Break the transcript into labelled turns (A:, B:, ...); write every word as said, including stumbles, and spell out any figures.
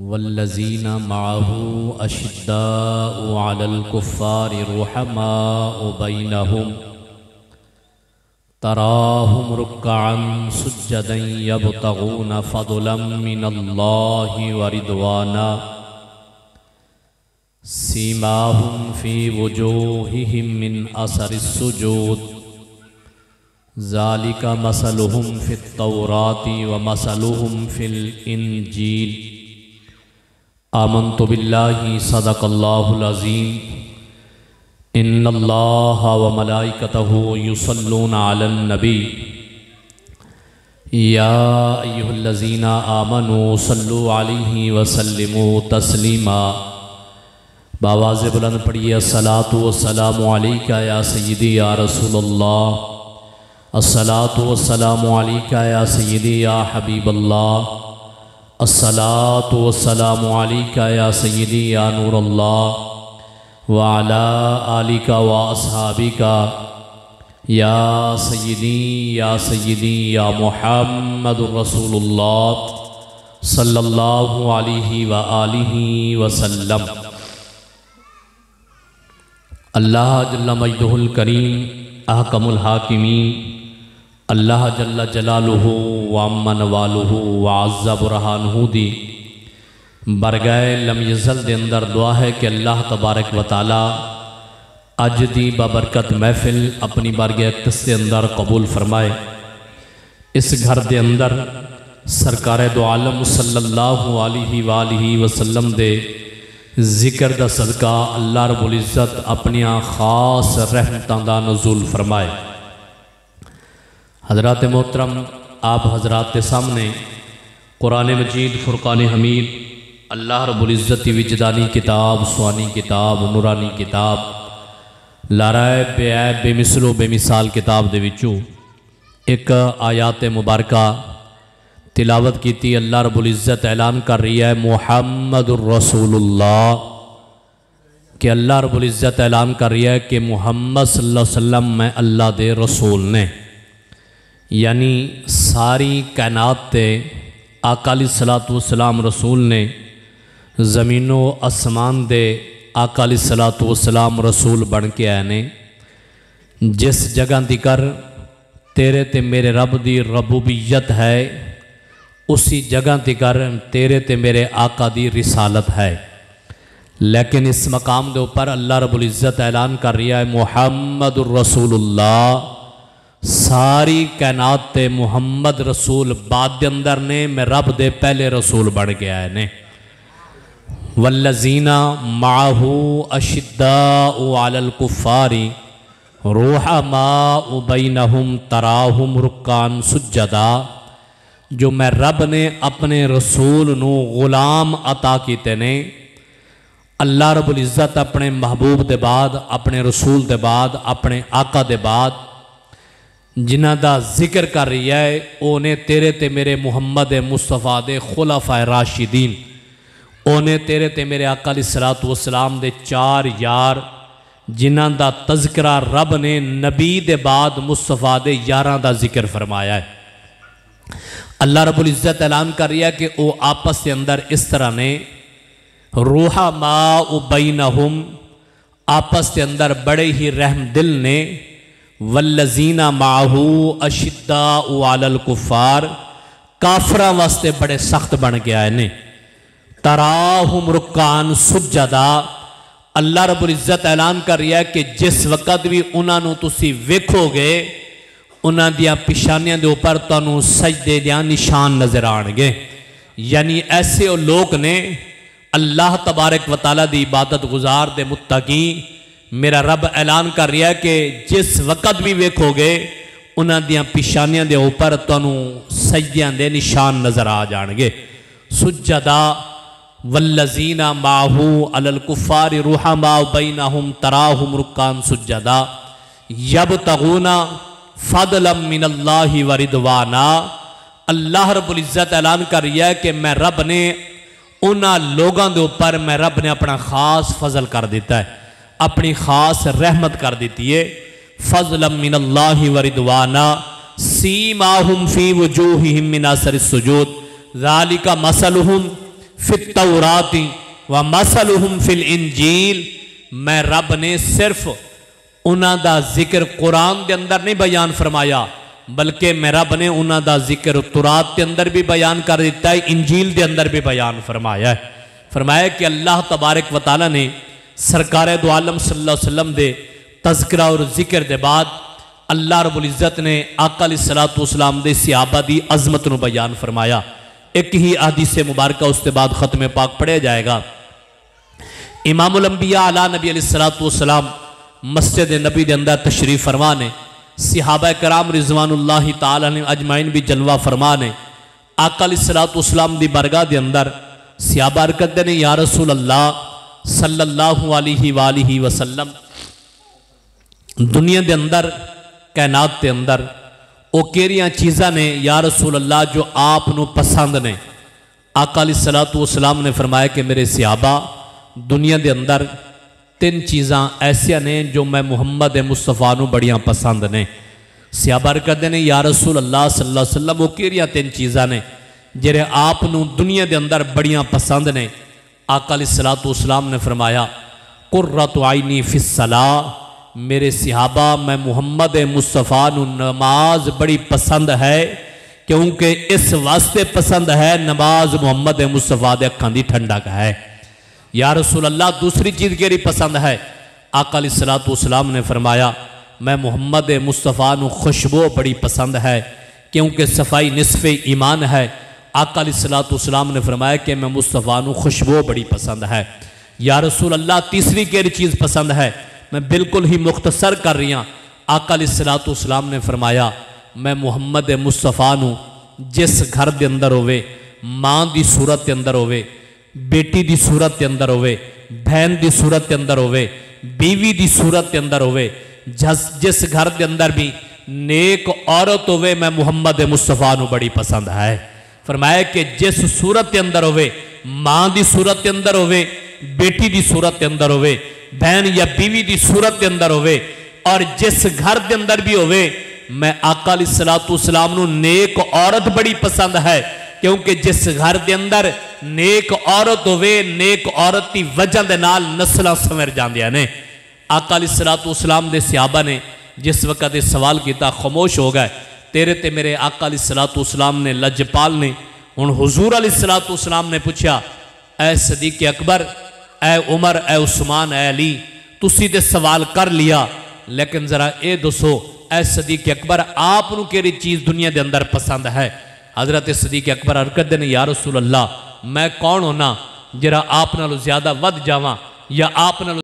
A: والذین معه اشداء علی الکفار رحماء بینہم تراہم رکعا سجدا یبتغون فضلا من اللہ ورضوانا سیماہم فی وجوہہم من اثر السجود ذالک مثلہم فی التوراۃ ومثلہم فی الانجیل آمنت باللہ صدق اللہ العظیم ان اللہ وملائکتہ یصلون علی النبی یا ایہا الذین آمنوا صلوا علیہ وسلموا تسلیما بآواز بلند پڑھیے الصلاۃ والسلام علیک یا سیدی یا رسول اللہ الصلاۃ والسلام علیک یا سیدی یا حبیب اللہ الصلاۃ والسلام علیک یا سیدی یا نور اللہ وعلی آلک و اصحابک یا سیدی یا سیدی یا محمد رسول اللہ صلی اللہ علیہ وآلہ وسلم۔ اللہ جل مجدہ الکریم احکم الحاکمین، اللہ جل جلالہ وعم نوالہ وعز برہانہ دی برگائے لم یزل دے اندر دعا ہے کہ اللہ تبارک و تعالی اج دی بابرکت محفل اپنی بارگاہ اقدس دے اندر قبول فرمائے۔ اس گھر دے اندر سرکار دو عالم صلی اللہ علیہ وآلہ وسلم دے ذکر دا صدقہ اللہ رب العزت اپنی خاص رحمتاں دا نزول فرمائے۔ حضرات محترم، آپ حضرات کے سامنے قرآن مجید فرقان حمید اللہ رب العزت وجدانی کتاب، سوانی کتاب، نورانی کتاب، لارائے بے عیب بے مثل و بے مثال کتاب دے وچوں ایک آیات مبارکہ تلاوت کیتی۔ اللہ رب العزت اعلان کر رہی ہے محمد الرسول اللہ، کہ اللہ رب العزت اعلان کر رہی ہے کہ محمد صلی اللہ علیہ وسلم میں اللہ دے رسول نے، یعنی ساری کائنات تے آقا علیہ الصلوۃ والسلام رسول نے، زمین و آسمان دے آقا علیہ الصلوۃ والسلام رسول بن کے آئے نے۔ جس جگہ دیکر تیرے تے میرے رب دی ربوبیت ہے، اسی جگہ دیکر تیرے تے میرے آقا دی رسالت ہے، لیکن اس مقام دے اوپر اللہ رب العزت اعلان کر رہا ہے محمد الرسول اللہ، ساری کائنات تے محمد رسول بعد دے اندر نے، میں رب دے پہلے رسول بن کے آئے نے۔ والذین معہ اشداء علی الکفار رحماء بینہم تراہم رکعا سجدا، جو میں رب نے اپنے رسول نو غلام عطا کیتے نے۔ اللہ رب العزت اپنے محبوب دے بعد، اپنے رسول دے بعد، اپنے آقا دے بعد جنہ دا ذکر کر رہی ہے، اونے تیرے تے میرے محمد مصطفیٰ دے خلفائے راشدین، اونے تیرے تے میرے آقا علیہ الصلوۃ والسلام دے چار یار جنہ دا تذکرہ رب نے نبی دے بعد مصطفیٰ دے یاراں دا ذکر فرمایا ہے۔ اللہ رب العزت اعلان کر رہی ہے کہ او آپس کے اندر اس طرح نے رحماء بینہم، آپس کے اندر بڑے ہی رحم دل نے، والذین معہ اشداء علی الکفار، کافراں واسطے بڑے سخت بن کے آئے نے۔ تراہم رکعا سجدا، اللہ رب العزت اعلان کر رہا ہے کہ جس وقت بھی انہاں نو تسی ویکھو گے، انہاں دیاں پیشانیاں دے اوپر تانوں سجدے دیاں نشان نظر آن گے، یعنی ایسے وہ لوگ نے اللہ تبارک و تعالیٰ دی عبادت گزار دے متقی، میرا رب اعلان کر رہا ہے کہ جس وقت بھی ویکھو گے انہاں دیاں پیشانیاں دے اوپر تانوں سجدیاں دے نشان نظر آ جان گے۔ سجدا والذین معہ علی الکفار رحماء بینہم تراہم رکعا سجدا یبتغون فضلا من اللہ ورضوانا، اللہ رب العزت اعلان کر رہا ہے کہ میں رب نے انہاں لوگاں دے اوپر میں رب نے اپنا خاص فضل کر دیتا ہے، اپنی خاص رحمت کر دیتی ہے۔ فضلا من اللہ ورضوانا سیماہم فی وجوہہم من اثر السجود ذالک مثلہم فی التوراۃ ومثلہم فی الانجیل، میں رب نے صرف انہاں دا ذکر قرآن دے اندر نہیں بیان فرمایا، بلکہ میں رب نے انہاں دا ذکر تورات دے اندر بھی بیان کر دیتا ہے، انجیل دے اندر بھی بیان فرمایا ہے۔ فرمایا کہ اللہ تبارک و تعالیٰ نے سرکار دو عالم صلی اللہ علیہ وسلم دے تذکرہ اور ذکر دے بعد اللہ رب العزت نے آقا علیہ الصلوۃ والسلام دے صحابہ دی عظمت نو بیان فرمایا۔ ایک ہی حدیث مبارکہ اس کے بعد ختم پاک پڑھے جائے گا۔ امام الانبیاء علی نبی علیہ الصلوۃ والسلام مسجد نبی دے اندر تشریف فرمانے، صحابہ کرام رضوان اللہ تعالی علیہم اجمعین بھی جلوہ فرمانے، آقا علیہ الصلوۃ والسلام دی بارگاہ دے اندر صحابہ عرض نے یا رسول اللہ صلی اللہ علیہ وآلہ وسلم، دنیا دے اندر کائنات دے اندر او کیریاں چیزاں نے یا رسول اللہ جو آپ نو پسند نے؟ آقا علیہ الصلوۃ والسلام نے فرمایا کہ میرے صحابہ، دنیا دے اندر تین چیزاں ایسیاں نے جو میں محمد مصطفیٰ نو بڑیاں پسند نے۔ صحابہ عرض نے یا رسول اللہ صلی اللہ علیہ وسلم، وہ کیریاں تین چیزاں نے جنہیں آپ نو دنیا دے اندر بڑیاں پسند نے؟ آقا علیہ الصلوۃ والسلام نے فرمایا قرۃ عینی فی الصلاۃ، میرے صحابہ میں محمد مصطفیٰ نو نماز بڑی پسند ہے، کیونکہ اس واسطے پسند ہے نماز محمد مصطفیٰ دے اکھاں دی ٹھنڈک ہے۔ یا رسول اللہ دوسری چیز کیری پسند ہے؟ آقا علیہ الصلوۃ والسلام نے فرمایا میں محمد مصطفیٰ نو خوشبو بڑی پسند ہے، کیونکہ صفائی نصف ایمان ہے۔ آقا علیہ الصلوۃ والسلام نے فرمایا کہ میں مصطفیٰ نو خوشبو بڑی پسند ہے۔ یا رسول اللہ تیسری کیری چیز پسند ہے؟ میں بالکل ہی مختصر کر رہی ہوں۔ آقا علیہ الصلوۃ والسلام نے فرمایا میں محمد مصطفیٰ نو جس گھر دے اندر ہوئے، ماں دی صورت دے اندر ہوئے، بیٹی دی صورت دے اندر ہوئے، بہن دی صورت دے اندر ہوئے، بیوی دی صورت دے اندر ہوئے، جس جس گھر دے اندر بھی نیک عورت ہوئے، میں محمد مصطفیٰ نو بڑی پسند ہے۔ فرمایا کہ جس صورت دے اندر ہوئے، ماں دی صورت دے اندر ہوئے، بیٹی دی صورت دے اندر ہوئے، بہن یا بیوی دی صورت دے اندر ہوئے، اور جس گھر دے اندر بھی ہوئے، میں آقا علیہ الصلوۃ والسلام نو نیک عورت بڑی پسند ہے، کیونکہ جس گھر دے اندر نیک عورت ہوئے، نیک عورت دی وجہ دے نال نسلاں سنور جاندیاں نے۔ آقا علیہ الصلوۃ والسلام دے صحابہ نے جس وقت یہ سوال کیتا خاموش ہو گئے، تیرے تے میرے آقا علیہ الصلوۃ والسلام نے لجپال نے ان حضور علیہ الصلوۃ والسلام نے پوچھا اے صدیق اکبر، اے عمر، اے عثمان، اے علی، تسی تے سوال کر لیا، لیکن ذرا اے دسو اے صدیق اکبر آپ نو کیری چیز دنیا دے اندر پسند ہے؟ حضرت صدیق اکبر عرض نے یا رسول اللہ میں کون ہونا جرا آپ نالو زیادہ ود جاواں یا آپ نالو